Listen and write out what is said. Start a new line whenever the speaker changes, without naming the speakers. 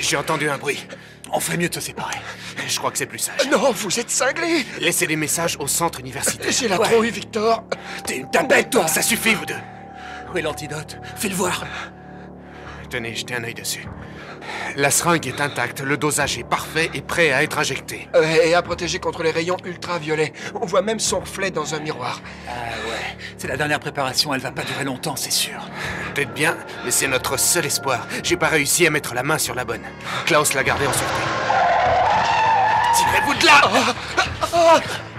J'ai entendu un bruit.
On ferait mieux de se séparer.
Je crois que c'est plus sage.
Non, vous êtes cinglés.
Laissez des messages au centre universitaire.
J'ai la trouille, Victor.
T'es une tapette, toi.
Ça suffit, vous deux.
Où est l'antidote? Fais-le voir.
Tenez, jetez un œil dessus. La seringue est intacte, le dosage est parfait et prêt à être injecté.
Et à protéger contre les rayons ultraviolets. On voit même son reflet dans un miroir.
Ah ouais, c'est la dernière préparation, elle va pas durer longtemps, c'est sûr.
Peut-être bien, mais c'est notre seul espoir. J'ai pas réussi à mettre la main sur la bonne. Klaus l'a gardée en sûreté. Tirez-vous de là!